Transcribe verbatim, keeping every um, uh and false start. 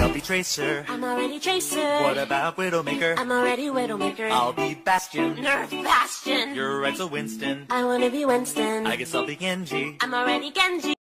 I'll be Tracer. I'm already Tracer. What about Widowmaker? I'm already Widowmaker. I'll be Bastion. Nerf Bastion. You're right, so Winston. I wanna be Winston. I guess I'll be Genji. I'm already Genji.